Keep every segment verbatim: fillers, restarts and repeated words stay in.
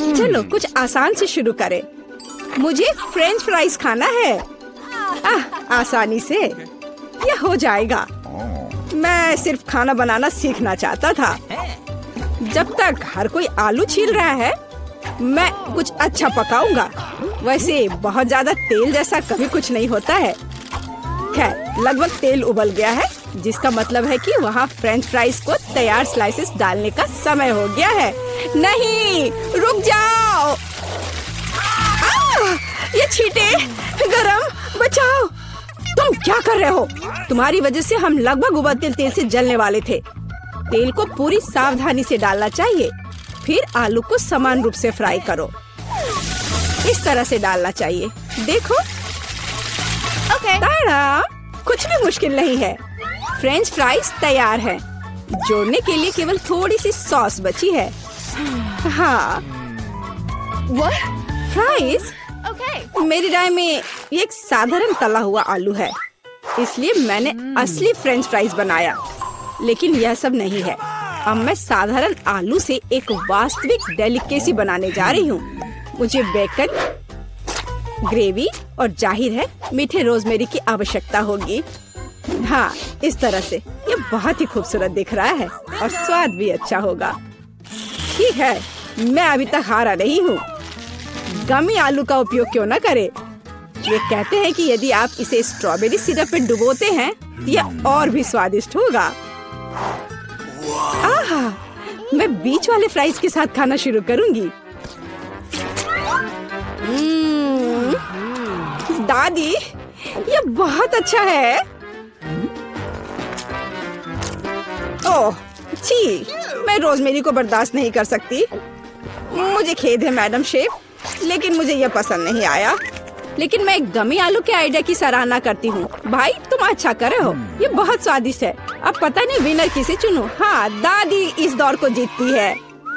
चलो कुछ आसान से शुरू करें। मुझे फ्रेंच फ्राइज खाना है। आह, आसानी से यह हो जाएगा। मैं सिर्फ खाना बनाना सीखना चाहता था। जब तक हर कोई आलू छील रहा है, मैं कुछ अच्छा पकाऊंगा। वैसे बहुत ज्यादा तेल जैसा कभी कुछ नहीं होता है। खैर, लगभग तेल उबल गया है, जिसका मतलब है कि वहाँ फ्रेंच फ्राइज को तैयार स्लाइसेस डालने का समय हो गया है। नहीं, रुक जाओ। आ, ये छींटे, गरम, बचाओ। तुम क्या कर रहे हो? तुम्हारी वजह से हम लगभग उबलते तेल से जलने वाले थे। तेल को पूरी सावधानी से डालना चाहिए। फिर आलू को समान रूप से फ्राई करो। इस तरह से डालना चाहिए। देखो, Okay. ताड़ा, कुछ भी मुश्किल नहीं है। फ्रेंच फ्राइज तैयार है। जोड़ने के लिए केवल थोड़ी सी सॉस बची है। हाँ, What? Fries Okay. मेरी राय में ये एक साधारण तला हुआ आलू है, इसलिए मैंने असली फ्रेंच फ्राइज बनाया। लेकिन यह सब नहीं है। अब मैं साधारण आलू से एक वास्तविक डेलिकेसी बनाने जा रही हूँ। मुझे बेकन, ग्रेवी और जाहिर है मीठे रोजमेरी की आवश्यकता होगी। हाँ, इस तरह से ये बहुत ही खूबसूरत दिख रहा है और स्वाद भी अच्छा होगा। ठीक है, मैं अभी तक हारा नहीं हूँ। गमी आलू का उपयोग क्यों न करें? ये कहते हैं कि यदि आप इसे स्ट्रॉबेरी सिरप में डुबोते हैं तो यह और भी स्वादिष्ट होगा। आहा, मैं बीच वाले फ्राइज के साथ खाना शुरू करूंगी। हम्म, दादी, ये बहुत अच्छा है। ओह, छी, मैं रोजमेरी को बर्दाश्त नहीं कर सकती। मुझे खेद है मैडम शेफ, लेकिन मुझे यह पसंद नहीं आया। लेकिन मैं गमी आलू के आइडिया की सराहना करती हूँ। भाई, तुम अच्छा कर रहे हो। ये बहुत स्वादिष्ट है। अब पता नहीं विनर किसे चुनूं। हाँ, दादी इस दौर को जीतती है।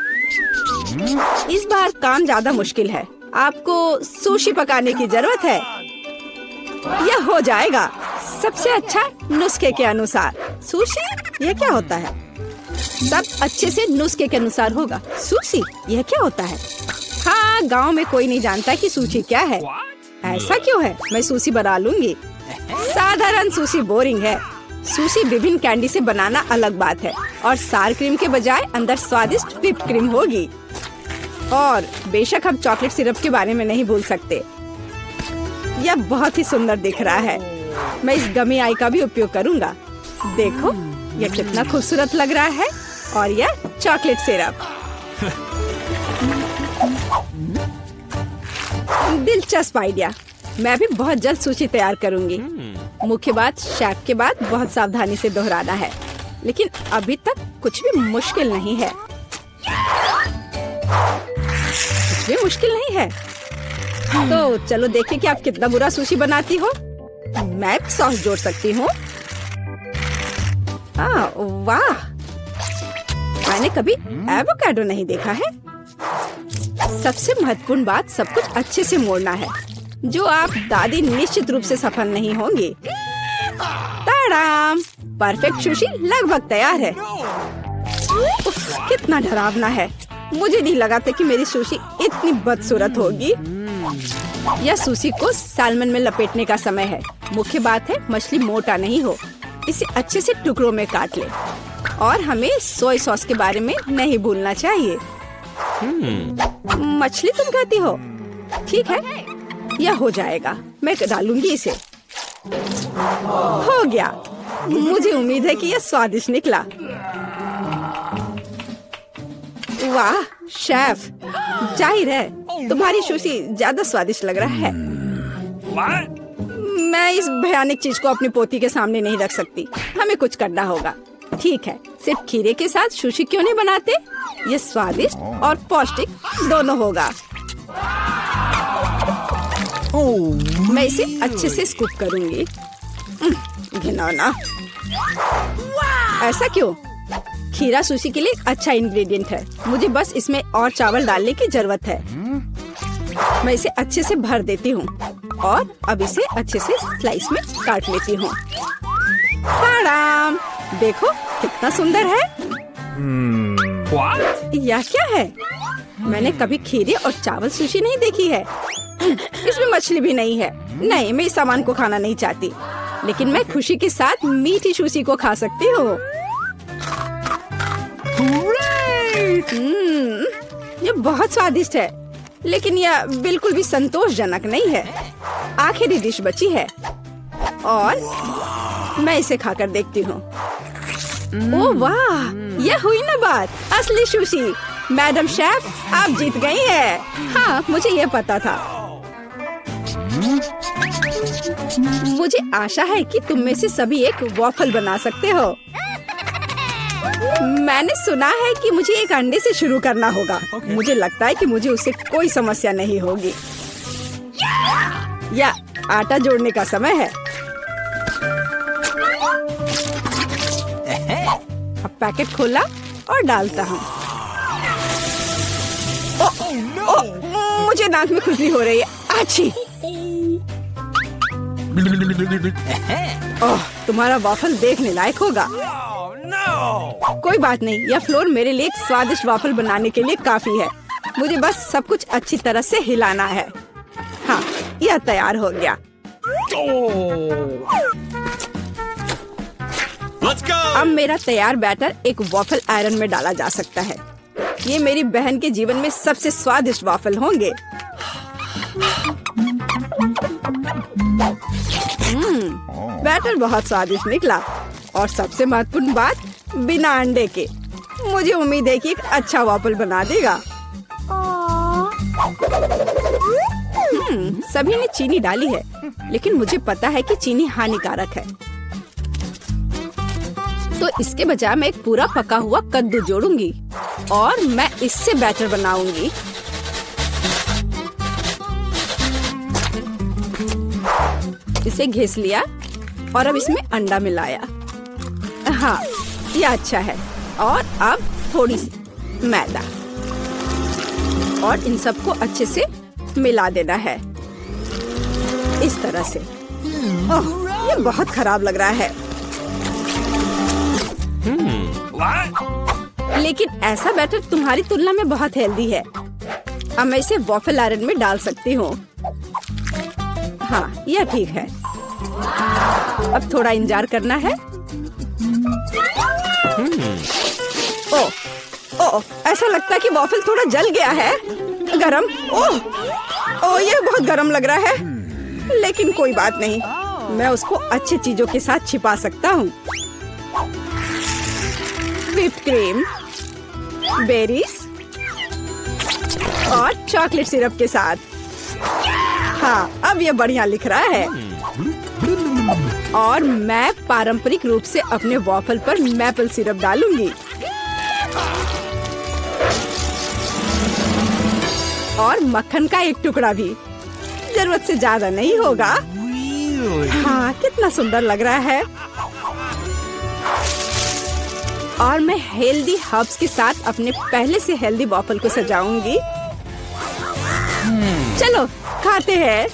इस बार काम ज्यादा मुश्किल है। आपको सुशी पकाने की जरूरत है। यह हो जाएगा सबसे अच्छा नुस्खे के अनुसार। सुशी, यह क्या होता है? सब अच्छे से नुस्खे के अनुसार होगा। सुशी, यह क्या होता है? हाँ, गांव में कोई नहीं जानता कि सुशी क्या है। ऐसा क्यों है? मैं सुशी बना लूंगी। साधारण सुशी बोरिंग है। सुशी विभिन्न कैंडी से बनाना अलग बात है, और सार क्रीम के बजाय अंदर स्वादिष्ट व्हिप क्रीम होगी। और बेशक हम चॉकलेट सिरप के बारे में नहीं भूल सकते। यह बहुत ही सुंदर दिख रहा है। मैं इस गमी आई का भी उपयोग करूंगा। देखो, यह कितना खूबसूरत लग रहा है। और यह चॉकलेट सिरप। दिलचस्प आइडिया। मैं भी बहुत जल्द सूची तैयार करूंगी। मुख्य बात शेफ के बाद बहुत सावधानी से दोहराना है। लेकिन अभी तक कुछ भी मुश्किल नहीं है। कुछ भी मुश्किल नहीं है। तो चलो देखें कि आप कितना बुरा सुशी बनाती हो। मैं भी सॉस जोड़ सकती हूँ। हाँ, वाह, मैंने कभी एवोकाडो नहीं देखा है। सबसे महत्वपूर्ण बात, सब कुछ अच्छे से मोड़ना है, जो आप दादी निश्चित रूप से सफल नहीं होंगे। ताड़ाम, परफेक्ट सुशी लगभग तैयार है। उफ, कितना डरावना है। मुझे नहीं लगा था कि मेरी सुशी इतनी बदसूरत होगी। यह सुशी को सैल्मन में लपेटने का समय है। मुख्य बात है मछली मोटा नहीं हो। इसे अच्छे से टुकड़ों में काट ले। और हमें सोया सॉस के बारे में नहीं भूलना चाहिए। मछली तुम कहती हो? ठीक है, यह हो जाएगा। मैं डालूंगी इसे। हो गया। मुझे उम्मीद है कि यह स्वादिष्ट निकला। वाह शेफ, जाहिर है तुम्हारी सुशी ज्यादा स्वादिष्ट लग रहा है। मैं इस भयानक चीज को अपनी पोती के सामने नहीं रख सकती। हमें कुछ करना होगा। ठीक है, सिर्फ खीरे के साथ सुशी क्यों नहीं बनाते? ये स्वादिष्ट और पौष्टिक दोनों होगा। मैं इसे अच्छे से स्कूप करूंगी। घिनौना। ऐसा क्यों? खीरा सुशी के लिए अच्छा इंग्रेडिएंट है। मुझे बस इसमें और चावल डालने की जरूरत है। मैं इसे अच्छे से भर देती हूँ और अब इसे अच्छे से स्लाइस में काट लेती हूँ। ताड़ाम, देखो कितना सुंदर है। What? यह क्या है? मैंने कभी खीरे और चावल सुशी नहीं देखी है। इसमें मछली भी नहीं है। नहीं, मैं इस सामान को खाना नहीं चाहती, लेकिन मैं खुशी के साथ मीठी सुशी को खा सकती हूँ। हम्म, ये बहुत स्वादिष्ट है, लेकिन यह बिल्कुल भी संतोषजनक नहीं है। आखिरी डिश बची है और मैं इसे खाकर देखती हूँ। ओह वाह, यह हुई ना बात, असली सुशी। मैडम शेफ, आप जीत गई हैं। हाँ, मुझे यह पता था। मुझे आशा है कि तुम में से सभी एक वॉफल बना सकते हो। मैंने सुना है कि मुझे एक अंडे से शुरू करना होगा। okay. मुझे लगता है कि मुझे उससे कोई समस्या नहीं होगी। या आटा जोड़ने का समय है। अब पैकेट खोला और डालता हूँ। ओ, ओ, मुझे नाक में खुजली हो रही है। आछी। ओह, तुम्हारा वॉफल देखने लायक होगा। कोई बात नहीं, यह फ्लोर मेरे लिए एक स्वादिष्ट वॉफल बनाने के लिए काफी है। मुझे बस सब कुछ अच्छी तरह से हिलाना है। हाँ, यह तैयार हो गया। Let's go! अब मेरा तैयार बैटर एक वॉफल आयरन में डाला जा सकता है। ये मेरी बहन के जीवन में सबसे स्वादिष्ट वॉफल होंगे। हम्म, बैटर बहुत स्वादिष्ट निकला और सबसे महत्वपूर्ण बात, बिना अंडे के। मुझे उम्मीद है कि एक अच्छा वॉफल बना देगा। हम्म, सभी ने चीनी डाली है, लेकिन मुझे पता है कि चीनी हानिकारक है। तो इसके बजाय मैं एक पूरा पका हुआ कद्दू जोड़ूंगी और मैं इससे बैटर बनाऊंगी। इसे घिस लिया और अब इसमें अंडा मिलाया। हाँ, यह अच्छा है। और अब थोड़ी सी मैदा और इन सबको अच्छे से मिला देना है, इस तरह से। ओह, ये बहुत खराब लग रहा है। लेकिन ऐसा बैटर तुम्हारी तुलना में बहुत हेल्दी है। अब मैं इसे वॉफल आयरन में डाल सकती हूँ। हाँ, यह ठीक है। अब थोड़ा इंतजार करना है। ओह, ओह, ऐसा लगता है कि वॉफल थोड़ा जल गया है। गरम। ओह, ओह, यह बहुत गरम लग रहा है। लेकिन कोई बात नहीं, मैं उसको अच्छी चीजों के साथ छिपा सकता हूँ। व्हिप्ड क्रीम, बेरीज और चॉकलेट सिरप के साथ। हाँ, अब ये बढ़िया लिख रहा है। और मैं पारंपरिक रूप से अपने वॉफल पर मैपल सिरप डालूंगी और मक्खन का एक टुकड़ा भी। जरूरत से ज्यादा नहीं होगा। हाँ, कितना सुंदर लग रहा है। और मैं हेल्दी हर्ब्स के साथ अपने पहले से हेल्दी वॉफल को सजाऊंगी। चलो खाते हैं।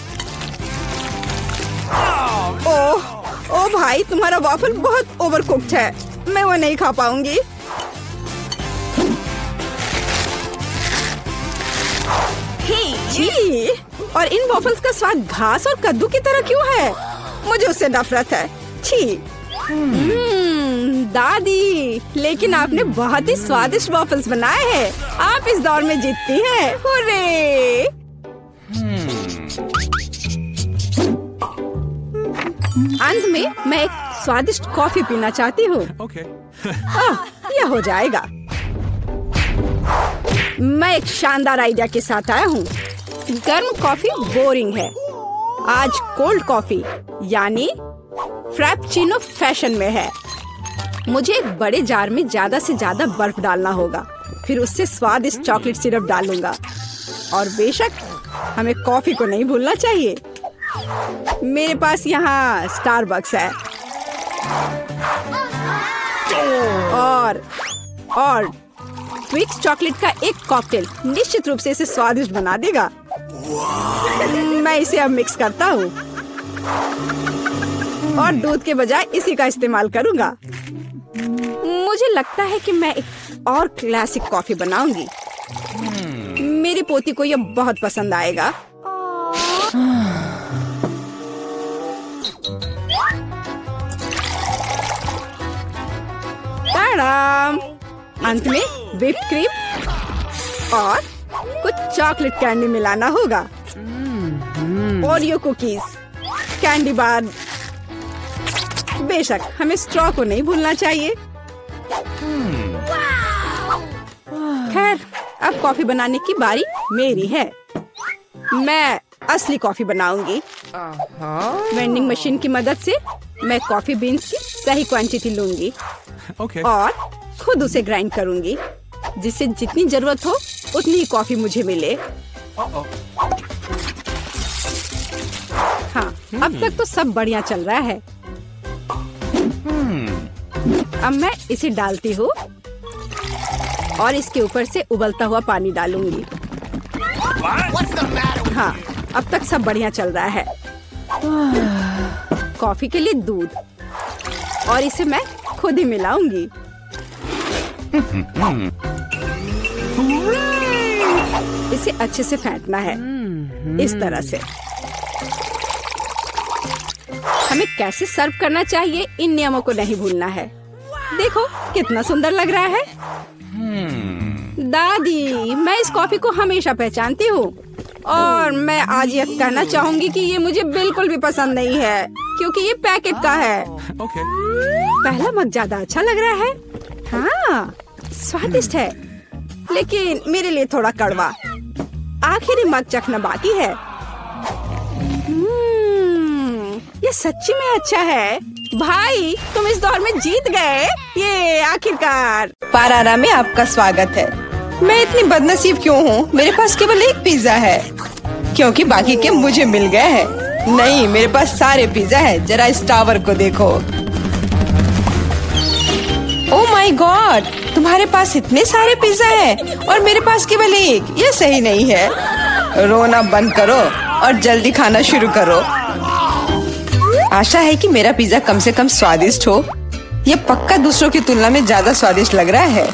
ओह, ओह भाई, तुम्हारा वॉफल बहुत ओवरकुक्ड है। मैं वो नहीं खा पाऊंगी। छी, और इन वॉफल्स का स्वाद घास और कद्दू की तरह क्यों है? मुझे उससे नफरत है। छी। हम्म, दादी, लेकिन आपने बहुत ही स्वादिष्ट वॉफल्स बनाए हैं। आप इस दौर में जीतती हैं। हुर्रे! अंत में मैं एक स्वादिष्ट कॉफी पीना चाहती हूँ। Okay. यह हो जाएगा। मैं एक शानदार आइडिया के साथ आया हूँ। गर्म कॉफी बोरिंग है। आज कोल्ड कॉफी यानी फ्रैप्पुचिनो फैशन में है। मुझे एक बड़े जार में ज्यादा से ज्यादा बर्फ डालना होगा। फिर उससे स्वादिष्ट चॉकलेट सिरप डालूंगा। और बेशक हमें कॉफी को नहीं भूलना चाहिए। मेरे पास यहाँ स्टारबक्स है और और ट्विक्स चॉकलेट का एक कॉकटेल निश्चित रूप से इसे स्वादिष्ट बना देगा। मैं इसे अब मिक्स करता हूँ और दूध के बजाय इसी का इस्तेमाल करूँगा। मुझे लगता है कि मैं एक और क्लासिक कॉफी बनाऊंगी। पोती को ये बहुत पसंद आएगा। टाडाम! अंत में व्हिप्ड क्रीम और कुछ चॉकलेट कैंडी मिलाना होगा। Oreo cookies, candy bar. बेशक हमें स्ट्रॉ को नहीं भूलना चाहिए। खैर, अब कॉफी बनाने की बारी मेरी है। मैं असली कॉफी बनाऊंगी। वेंडिंग मशीन की मदद से मैं कॉफी बीन्स की सही क्वांटिटी लूंगी okay. और खुद उसे ग्राइंड करूंगी, जिससे जितनी जरूरत हो उतनी ही कॉफी मुझे मिले। हाँ, अब तक तो सब बढ़िया चल रहा है। अब मैं इसे डालती हूँ और इसके ऊपर से उबलता हुआ पानी डालूंगी। हाँ, अब तक सब बढ़िया चल रहा है। कॉफी के लिए दूध, और इसे मैं खुद ही मिलाऊंगी। इसे अच्छे से फेंटना है, इस तरह से। हमें कैसे सर्व करना चाहिए, इन नियमों को नहीं भूलना है। देखो कितना सुंदर लग रहा है। दादी, मैं इस कॉफी को हमेशा पहचानती हूँ और मैं आज ये कहना चाहूंगी कि ये मुझे बिल्कुल भी पसंद नहीं है, क्योंकि ये पैकेट का है। okay. पहला मग ज्यादा अच्छा लग रहा है। हाँ, स्वादिष्ट है, लेकिन मेरे लिए थोड़ा कड़वा। आखिरी मग चखना बाकी है। हम्म, ये सच्ची में अच्छा है। भाई, तुम इस दौर में जीत गए। ये आखिरकार। पारारा में आपका स्वागत है। मैं इतनी बदनसीब क्यों हूँ? मेरे पास केवल एक पिज्जा है, क्योंकि बाकी के मुझे मिल गए हैं। नहीं, मेरे पास सारे पिज्जा है। जरा इस टावर को देखो। ओह माय गॉड, तुम्हारे पास इतने सारे पिज्जा हैं और मेरे पास केवल एक। ये सही नहीं है। रोना बंद करो और जल्दी खाना शुरू करो। आशा है कि मेरा पिज्जा कम से कम स्वादिष्ट हो। ये पक्का दूसरों की तुलना में ज्यादा स्वादिष्ट लग रहा है।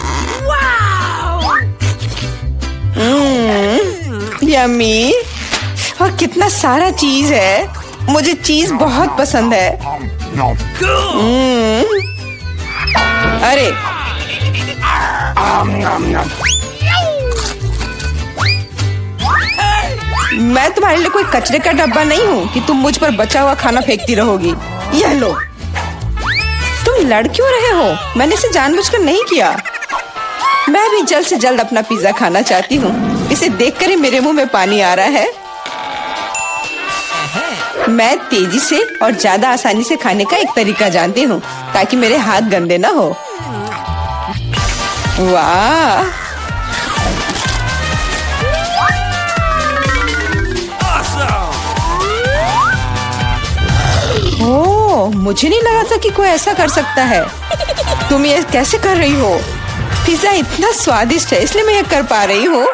Hmm, yummy. और कितना सारा चीज है। मुझे चीज बहुत पसंद है। हम्म, अरे मैं तुम्हारे लिए कोई कचरे का डब्बा नहीं हूँ कि तुम मुझ पर बचा हुआ खाना फेंकती रहोगी। यह लो। तुम लड़ क्यों रहे हो? मैंने इसे जानबूझकर नहीं किया। मैं भी जल्द से जल्द अपना पिज्जा खाना चाहती हूँ। इसे देखकर ही मेरे मुंह में पानी आ रहा है। मैं तेजी से और ज्यादा आसानी से खाने का एक तरीका जानती हूँ, ताकि मेरे हाथ गंदे ना हो। वाह, ओह, मुझे नहीं लगा था कि कोई ऐसा कर सकता है। तुम ये कैसे कर रही हो? पिज्जा इतना स्वादिष्ट है, इसलिए मैं ये कर पा रही हूँ।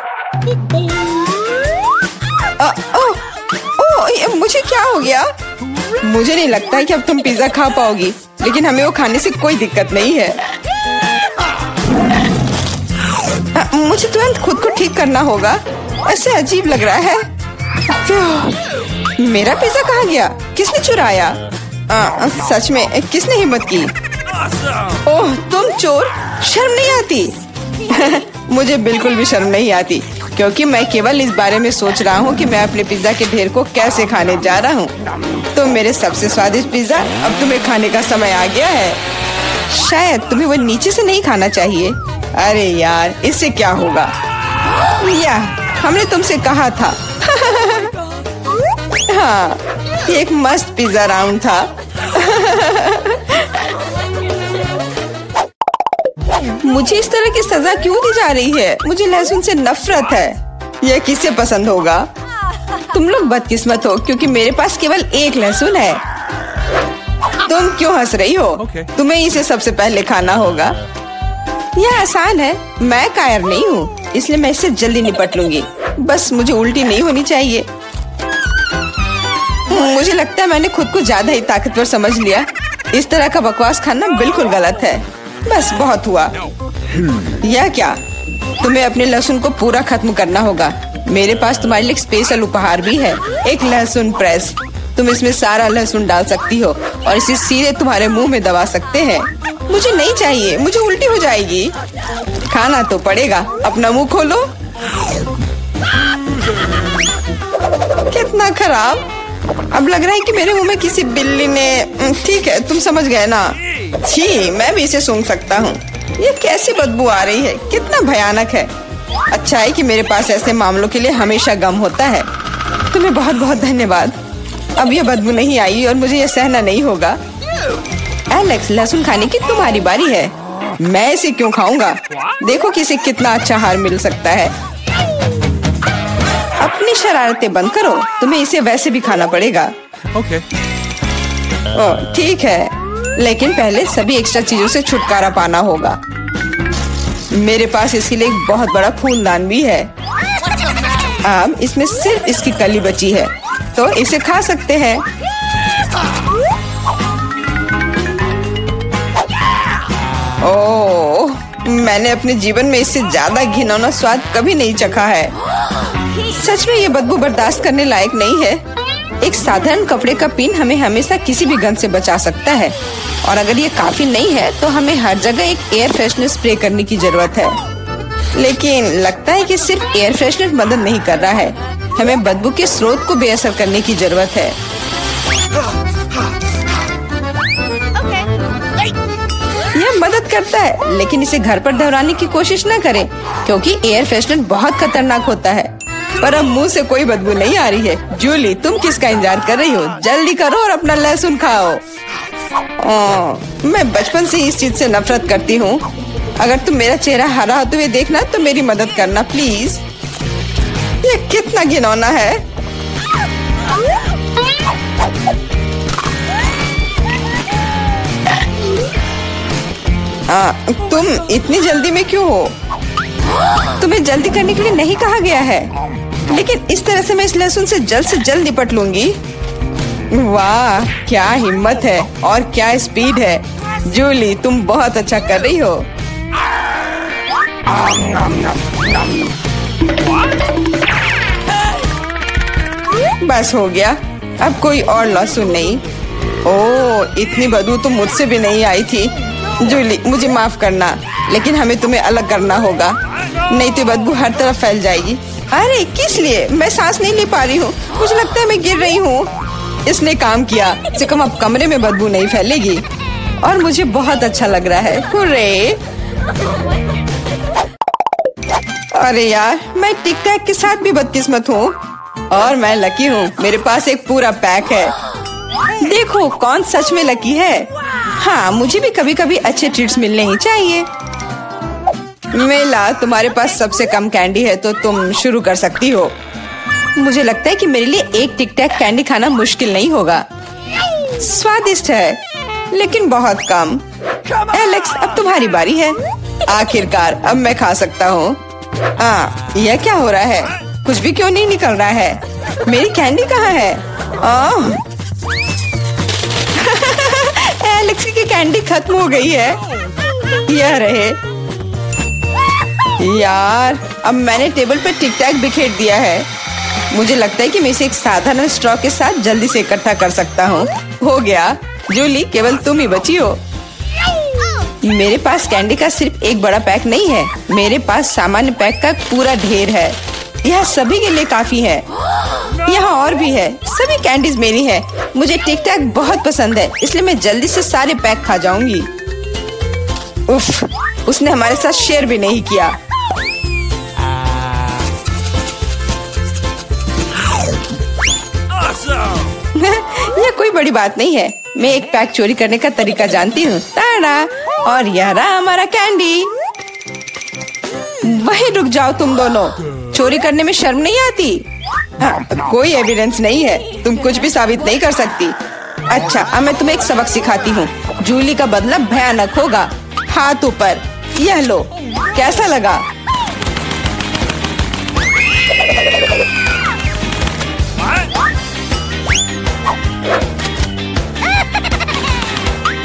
ओह, मुझे क्या हो गया? मुझे नहीं लगता है कि अब तुम पिज्जा खा पाओगी, लेकिन हमें वो खाने से कोई दिक्कत नहीं है। आ, मुझे तुरंत खुद को ठीक करना होगा। ऐसे अजीब लग रहा है। मेरा पिज्जा कहाँ गया? किसने चुराया? आ, सच में किसने हिम्मत की? ओह, तुम चोर! शर्म नहीं आती? मुझे बिल्कुल भी शर्म नहीं आती, क्योंकि मैं केवल इस बारे में सोच रहा हूँ कि मैं अपने पिज्जा के ढेर को कैसे खाने जा रहा हूँ। तो मेरे सबसे स्वादिष्ट पिज्जा, अब तुम्हें खाने का समय आ गया है। शायद तुम्हें वो नीचे से नहीं खाना चाहिए। अरे यार, इससे क्या होगा? या, हमने तुमसे कहा था। हाँ, ये एक मस्त पिज्जा राउंड था। मुझे इस तरह की सजा क्यों दी जा रही है? मुझे लहसुन से नफरत है। यह किसे पसंद होगा? तुम लोग बदकिस्मत हो, क्योंकि मेरे पास केवल एक लहसुन है। तुम क्यों हंस रही हो? okay. तुम्हें इसे सबसे पहले खाना होगा। यह आसान है। मैं कायर नहीं हूँ, इसलिए मैं इससे जल्दी निपट लूंगी। बस मुझे उल्टी नहीं होनी चाहिए। मुझे लगता है मैंने खुद को ज्यादा ही ताकतवर समझ लिया। इस तरह का बकवास खाना बिल्कुल गलत है। बस बहुत हुआ। यह क्या? तुम्हें अपने लहसुन को पूरा खत्म करना होगा। मेरे पास तुम्हारे लिए स्पेशल उपहार भी है, एक लहसुन प्रेस। तुम इसमें सारा लहसुन डाल सकती हो और इसे सीधे तुम्हारे मुंह में दबा सकते हैं। मुझे नहीं चाहिए, मुझे उल्टी हो जाएगी। खाना तो पड़ेगा, अपना मुंह खोलो। कितना खराब। अब लग रहा है कि मेरे मुंह में किसी बिल्ली ने। ठीक है, तुम समझ गए ना। छी, मैं भी इसे सूंघ सकता हूँ। ये कैसी बदबू आ रही है, कितना भयानक है। अच्छा है कि मेरे पास ऐसे मामलों के लिए हमेशा गम होता है। तुम्हें बहुत बहुत धन्यवाद। अब ये बदबू नहीं आई और मुझे ये सहना नहीं होगा। एलेक्स, लहसुन खाने की तुम्हारी बारी है। मैं इसे क्यों खाऊंगा? देखो कि इसे कितना अच्छा आहार मिल सकता है। अपनी शरारतें बंद करो, तुम्हें इसे वैसे भी खाना पड़ेगा। ओके। ओह, ठीक है, लेकिन पहले सभी एक्स्ट्रा चीजों से छुटकारा पाना होगा। मेरे पास इसके लिए एक बहुत बड़ा फूलदान भी है। अब इसमें सिर्फ इसकी कली बची है, तो इसे खा सकते हैं। ओह, मैंने अपने जीवन में इससे ज्यादा घिनौना स्वाद कभी नहीं चखा है। सच में ये बदबू बर्दाश्त करने लायक नहीं है। एक साधारण कपड़े का पिन हमें हमेशा किसी भी गंध से बचा सकता है, और अगर ये काफी नहीं है तो हमें हर जगह एक एयर फ्रेशनर स्प्रे करने की जरूरत है। लेकिन लगता है कि सिर्फ एयर फ्रेशनर मदद नहीं कर रहा है, हमें बदबू के स्रोत को बेअसर करने की जरूरत है। यह मदद करता है, लेकिन इसे घर पर दोहराने की कोशिश न करें, क्योंकि एयर फ्रेशनर बहुत खतरनाक होता है। पर अब मुंह से कोई बदबू नहीं आ रही है। जूली, तुम किसका इंतजार कर रही हो? जल्दी करो और अपना लहसुन खाओ। ओ, मैं बचपन से इस चीज से नफरत करती हूँ। अगर तुम मेरा चेहरा हरा होते हुए देखना तो मेरी मदद करना प्लीज। ये कितना घिनौना है। आ, तुम इतनी जल्दी में क्यों हो? तुम्हें जल्दी करने के लिए नहीं कहा गया है, लेकिन इस तरह से मैं इस लहसुन से जल्द से जल्द निपट लूंगी। वाह, क्या हिम्मत है और क्या स्पीड है। जूली, तुम बहुत अच्छा कर रही हो। बस हो गया, अब कोई और लहसुन नहीं। ओह, इतनी बदबू तो मुझसे भी नहीं आई थी। जूली, मुझे माफ करना, लेकिन हमें तुम्हें अलग करना होगा, नहीं तो बदबू हर तरफ फैल जाएगी। अरे किस लिए? मैं सांस नहीं ले पा रही हूँ, मुझे लगता है मैं गिर रही हूँ। इसने काम किया, से कम अब कमरे में बदबू नहीं फैलेगी और मुझे बहुत अच्छा लग रहा है। हुर्रे! अरे यार, मैं टिक टैक के साथ भी बदकिस्मत हूँ और मैं लकी हूँ, मेरे पास एक पूरा पैक है। देखो कौन सच में लकी है। हाँ, मुझे भी कभी कभी अच्छे ट्रीट्स मिलने ही चाहिए। मेला, तुम्हारे पास सबसे कम कैंडी है तो तुम शुरू कर सकती हो। मुझे लगता है कि मेरे लिए एक टिक टैक कैंडी खाना मुश्किल नहीं होगा। स्वादिष्ट है, लेकिन बहुत कम। एलेक्स, अब तुम्हारी बारी है। आखिरकार अब मैं खा सकता हूँ। हाँ, यह क्या हो रहा है? कुछ भी क्यों नहीं निकल रहा है? मेरी कैंडी कहाँ है? एलेक्स की कैंडी खत्म हो गई है। यह रहे। यार, अब मैंने टेबल पर टिक टैक बिखेर दिया है। मुझे लगता है कि मैं इसे एक साधारण स्ट्रॉ के साथ जल्दी से इकट्ठा कर सकता हूँ। हो गया। जूली, केवल तुम ही बची हो। मेरे पास कैंडी का सिर्फ एक बड़ा पैक नहीं है, मेरे पास सामान्य पैक का पूरा ढेर है। यह सभी के लिए काफी है। यहाँ और भी है। सभी कैंडीज मेरी है। मुझे टिक टैक बहुत पसंद है, इसलिए मैं जल्दी से सारे पैक खा जाऊंगी। उफ, उसने हमारे साथ शेयर भी नहीं किया। यह कोई बड़ी बात नहीं है, मैं एक पैक चोरी करने का तरीका जानती हूँ। ताड़ा, और यह रहा हमारा कैंडी। वहीं रुक जाओ तुम दोनों, चोरी करने में शर्म नहीं आती? हाँ, कोई एविडेंस नहीं है, तुम कुछ भी साबित नहीं कर सकती। अच्छा, अब मैं तुम्हें एक सबक सिखाती हूँ। जूली का बदला भयानक होगा। हाथ ऊपर, यह लो। कैसा लगा?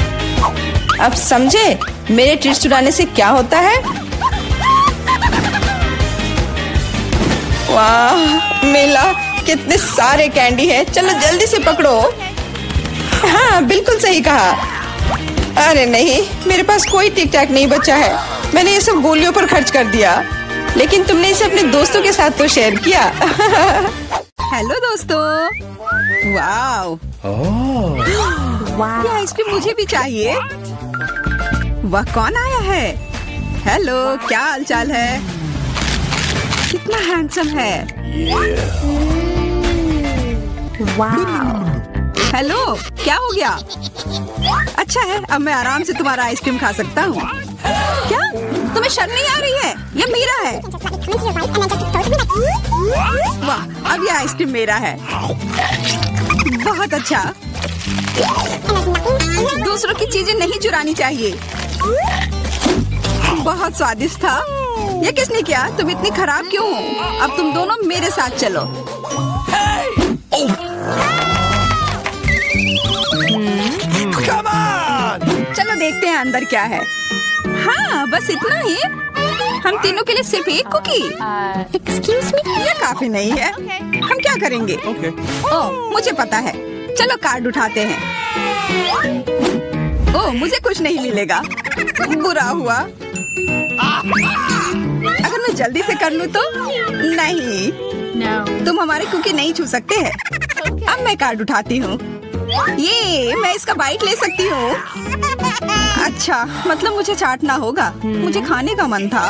अब समझे मेरे ट्रीट्स चुराने से क्या होता है? वाह मिला, कितने सारे कैंडी है। चलो जल्दी से पकड़ो। हाँ बिल्कुल सही कहा। अरे नहीं, मेरे पास कोई टिक टैक नहीं बचा है। मैंने ये सब गोलियों पर खर्च कर दिया। लेकिन तुमने इसे अपने दोस्तों के साथ तो शेयर किया। हेलो दोस्तों। वाह वाह, ये आइसक्रीम मुझे भी चाहिए। वाह, कौन आया है? हेलो, क्या हाल चाल है? कितना हैंडसम है। वाह। हेलो, क्या हो गया? अच्छा है, अब मैं आराम से तुम्हारा आइसक्रीम खा सकता हूँ। क्या तुम्हें शर्म नहीं आ रही है? ये मेरा है। वाह, अब ये आइसक्रीम मेरा है। बहुत अच्छा। दूसरों की चीजें नहीं चुरानी चाहिए। बहुत स्वादिष्ट था। ये किसने किया? तुम इतनी खराब क्यों हो? अब तुम दोनों मेरे साथ चलो। चलो देखते हैं अंदर क्या है। हाँ बस इतना ही। हम तीनों के लिए सिर्फ एक कुकी। एक्सक्यूज मी, ये काफी नहीं है। हम क्या करेंगे? Okay. ओह, मुझे पता है। चलो कार्ड उठाते हैं। ओह, मुझे कुछ नहीं मिलेगा। बुरा हुआ। अगर मैं जल्दी से कर लूँ तो? नहीं, No. तुम हमारे कुकी नहीं छू सकते हैं। अब मैं कार्ड उठाती हूँ। ये मैं इसका बाइट ले सकती हूँ। अच्छा, मतलब मुझे चाटना होगा। मुझे खाने का मन था।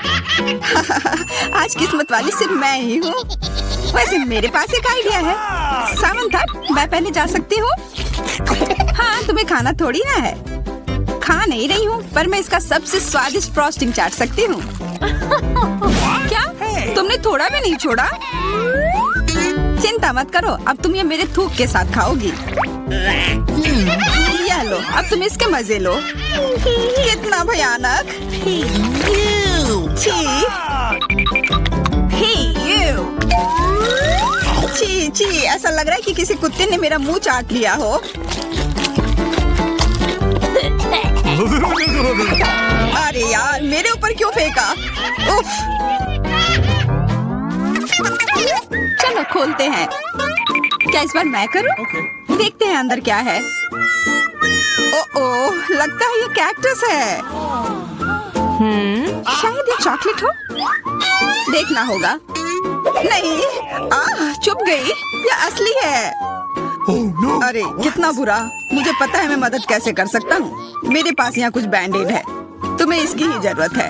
आज किस्मत वाली सिर्फ मैं ही हूँ। वैसे मेरे पास एक आइडिया है। सामंथा, मैं पहले जा सकती हूँ? हाँ, तुम्हें खाना थोड़ी ना है। खा नहीं रही हूँ, पर मैं इसका सबसे स्वादिष्ट फ्रॉस्टिंग चाट सकती हूँ। क्या तुमने थोड़ा भी नहीं छोड़ा? चिंता मत करो, अब तुम ये मेरे थूक के साथ खाओगी। यह लो, अब तुम इसके मजे लो। कितना भयानक। छी छी छी, ऐसा लग रहा है कि किसी कुत्ते ने मेरा मुंह चाट लिया हो। अरे यार, मेरे ऊपर क्यों फेंका? उफ। चलो खोलते हैं। क्या इस बार मैं करूं? Okay. देखते हैं अंदर क्या है। ओ ओ, लगता है ये कैक्टस है। हम्म, शायद ये चॉकलेट हो। देखना होगा। नहीं, आ, चुप गई। ये असली है। Oh no! अरे कितना बुरा। मुझे पता है मैं मदद कैसे कर सकता हूँ। मेरे पास यहाँ कुछ बैंडेड है। तुम्हें इसकी ही जरूरत है।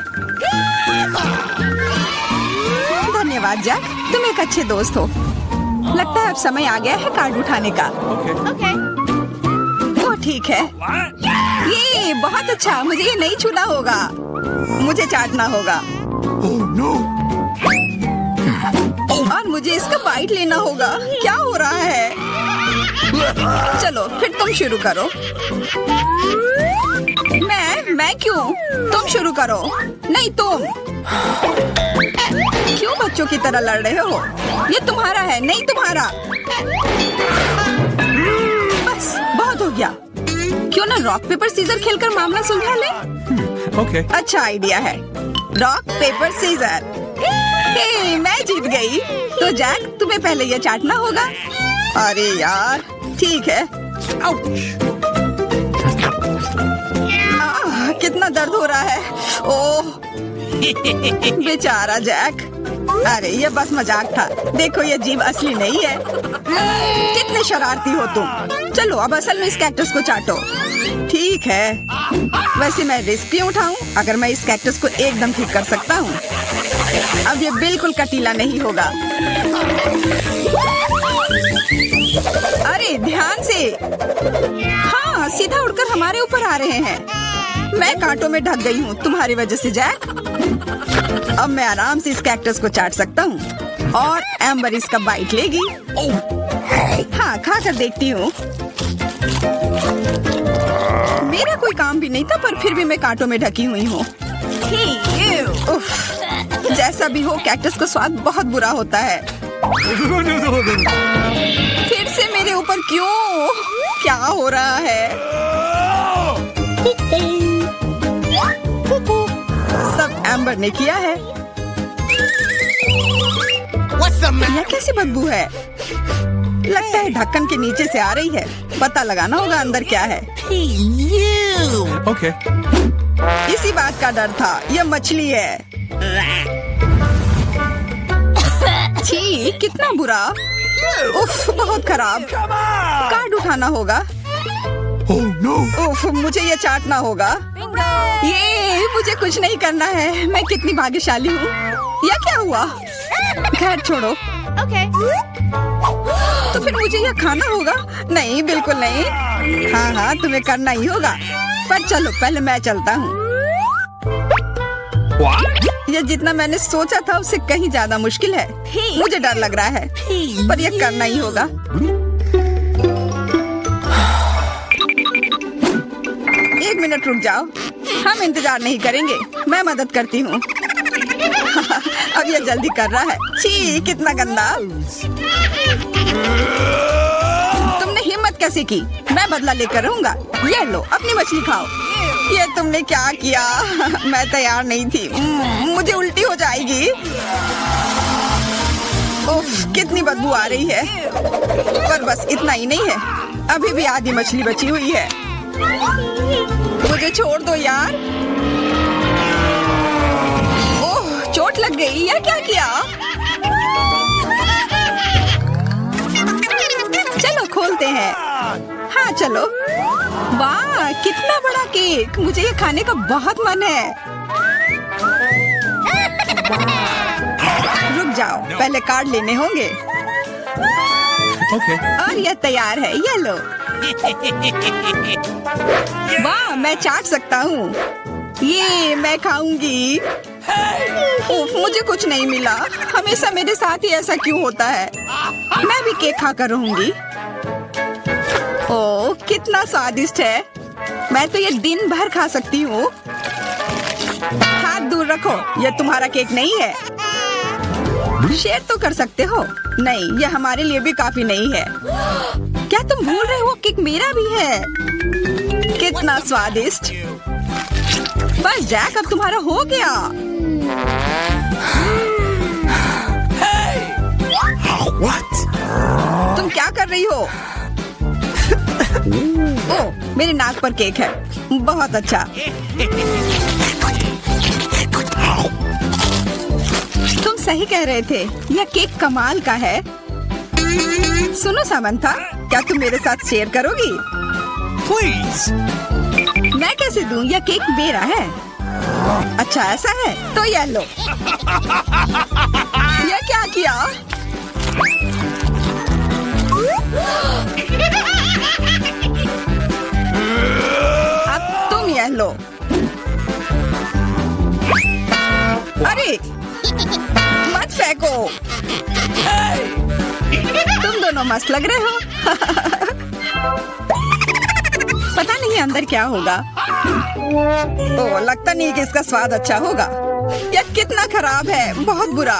धन्यवाद जैक, तुम एक अच्छे दोस्त हो। लगता है अब समय आ गया है कार्ड उठाने का। Okay. Okay. तो ठीक है। ये बहुत अच्छा। मुझे ये नहीं छूना होगा। मुझे चाटना होगा। Oh no! और मुझे इसका बाइट लेना होगा। क्या हो रहा है? चलो फिर तुम शुरू करो। मैं मैं क्यों? तुम शुरू करो। नहीं तुम। क्यों बच्चों की तरह लड़ रहे हो? ये तुम्हारा है, नहीं तुम्हारा। बस बहुत हो गया। क्यों ना रॉक पेपर सीजर खेलकर मामला सुलझा ले? Okay. अच्छा आइडिया है। Rock paper scissor. हे, मैं जीत गई। तो जैक, तुम्हें पहले ये चाटना होगा। अरे यार, ठीक है। आह, कितना दर्द हो रहा है। ओह, बेचारा जैक। अरे ये बस मजाक था। देखो ये जीभ असली नहीं है। कितने शरारती हो तुम। चलो अब असल में इस कैक्टस को चाटो। ठीक है, वैसे मैं रिस्क क्यों उठाऊं अगर मैं इस कैक्टस को एकदम ठीक कर सकता हूँ। अब ये बिल्कुल कटीला नहीं होगा। अरे ध्यान से। हाँ, सीधा उड़कर हमारे ऊपर आ रहे हैं। मैं कांटों में ढक गई हूँ तुम्हारी वजह से जैक। अब मैं आराम से इस कैक्टस को चाट सकता हूँ और एम्बर इसका बाइट लेगी। हाँ, खा कर देखती हूँ। मेरा कोई काम भी नहीं था, पर फिर भी मैं कांटों में ढकी हुई हूँ। उफ, जैसा भी हो, कैक्टस का स्वाद बहुत बुरा होता है। फिर से मेरे ऊपर क्यों? क्या हो रहा है? सब एम्बर ने किया है। यह कैसी बदबू है? लगता है ढक्कन के नीचे से आ रही है। पता लगाना होगा अंदर क्या है। Okay. इसी बात का डर था, यह मछली है। छी, कितना बुरा। उफ, बहुत खराब। कार्ड उठाना होगा। Oh no! उफ, मुझे ये चाटना होगा। ये मुझे कुछ नहीं करना है। मैं कितनी भाग्यशाली हूँ। यह क्या हुआ? खैर छोड़ो। Okay. तो फिर मुझे यह खाना होगा? नहीं, बिल्कुल नहीं। हाँ हाँ, तुम्हें करना ही होगा। पर चलो, पहले मैं चलता हूँ। यह जितना मैंने सोचा था उससे कहीं ज्यादा मुश्किल है। मुझे डर लग रहा है, पर यह करना ही होगा। एक मिनट रुक जाओ, हम इंतजार नहीं करेंगे। मैं मदद करती हूँ। अब यह जल्दी कर रहा है। छी, कितना गंदा। तुमने हिम्मत कैसे की? मैं बदला लेकर रहूंगा। ये लो, अपनी मछली खाओ। ये तुमने क्या किया? मैं तैयार नहीं थी। मुझे उल्टी हो जाएगी। उफ, कितनी बदबू आ रही है। पर बस इतना ही नहीं है, अभी भी आधी मछली बची हुई है। मुझे छोड़ दो यार। ओह, चोट लग गई। या क्या किया? चलो खोलते हैं। हाँ चलो। वाह, कितना बड़ा केक। मुझे ये खाने का बहुत मन है। रुक जाओ, पहले कार्ड लेने होंगे। Okay. और यह तैयार है, ये लो। वाह, मैं चाट सकता हूँ। ये मैं खाऊंगी। उफ, मुझे कुछ नहीं मिला। हमेशा मेरे साथ ही ऐसा क्यों होता है? मैं भी केक खाकर रहूंगी। ओह, कितना स्वादिष्ट है। मैं तो ये दिन भर खा सकती हूँ। हाथ दूर रखो, यह तुम्हारा केक नहीं है। शेयर तो कर सकते हो। नहीं, यह हमारे लिए भी काफी नहीं है। क्या तुम भूल रहे हो, केक मेरा भी है। कितना स्वादिष्ट। बस जैक, अब तुम्हारा हो गया। What? तुम क्या कर रही हो? ओह, मेरे नाक पर केक है। बहुत अच्छा। तुम सही कह रहे थे, यह केक कमाल का है। सुनो सामंथा, क्या तुम मेरे साथ शेयर करोगी? Please. मैं कैसे दूं? यह केक मेरा है। अच्छा ऐसा है, तो यह लो। यह क्या किया? अब तुम यह लो। अरे मत फेंको। तुम दोनों मस्त लग रहे हो। पता नहीं अंदर क्या होगा। ओह, लगता नहीं कि इसका स्वाद अच्छा होगा। यह कितना खराब है, बहुत बुरा।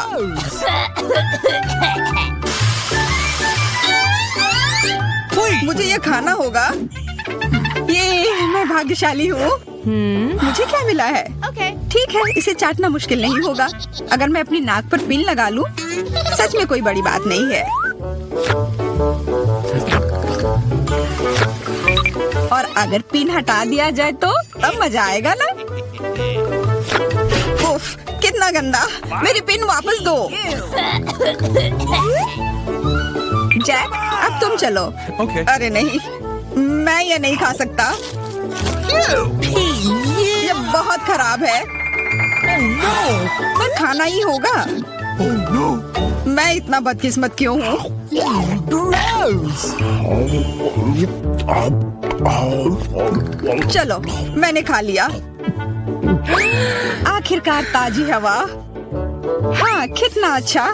मुझे ये खाना होगा। ये मैं भाग्यशाली हूँ। मुझे क्या मिला है? Okay. ठीक है, इसे चाटना मुश्किल नहीं होगा। अगर मैं अपनी नाक पर पिन लगा लूं, सच में कोई बड़ी बात नहीं है। और अगर पिन हटा दिया जाए तो तब मजा आएगा ना। उफ, कितना गंदा। मेरी पिन वापस दो। जैक, अब तुम चलो। Okay. अरे नहीं, मैं ये नहीं खा सकता। ये बहुत खराब है। पर खाना ही होगा। Oh no! मैं इतना बदकिस्मत क्यों हूँ? चलो, मैंने खा लिया। आखिरकार ताजी हवा। हाँ, कितना अच्छा।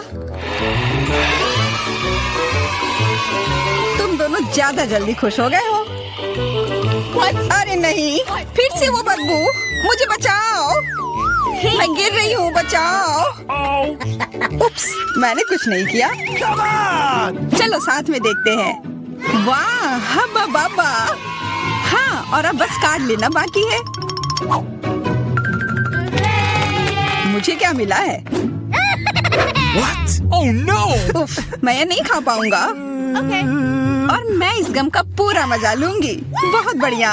तुम दोनों ज्यादा जल्दी खुश हो गए हो। अरे नहीं, फिर से वो बदबू। मुझे बचाओ, मैं गिर रही हूँ, बचाओ। उप्स, मैंने कुछ नहीं किया। चलो साथ में देखते हैं। वाह, हब्बा बाबा। हाँ, और अब बस कार्ड लेना बाकी है। मुझे क्या मिला है? What? Oh no! उफ, मैं ये नहीं खा पाऊंगा। Okay. और मैं इस गम का पूरा मजा लूंगी। बहुत बढ़िया।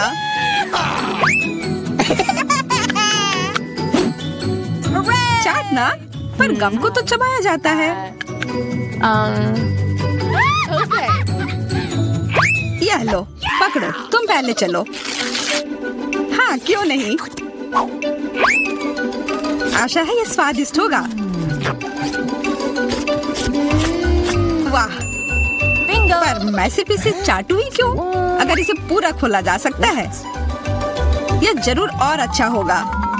चाटना, पर गम को तो चबाया जाता है। Um. Okay. यह लो, पकड़ो, तुम पहले चलो। हाँ, क्यों नहीं? आशा है ये स्वादिष्ट होगा। वाह, Bingo. पर मैं सिर्फ इसे चाटू ही क्यों? अगर इसे पूरा खोला जा सकता है, यह जरूर और अच्छा होगा।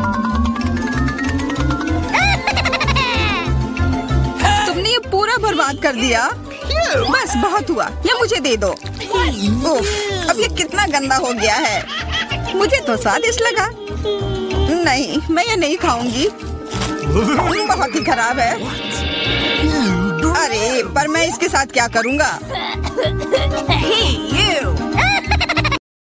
तुमने ये पूरा बर्बाद कर दिया। बस बहुत हुआ, ये मुझे दे दो। उफ, अब ये कितना गंदा हो गया है। मुझे तो स्वादिष्ट लगा। नहीं, मैं ये नहीं खाऊंगी। बहुत ही खराब है। अरे, पर मैं इसके साथ क्या करूंगा?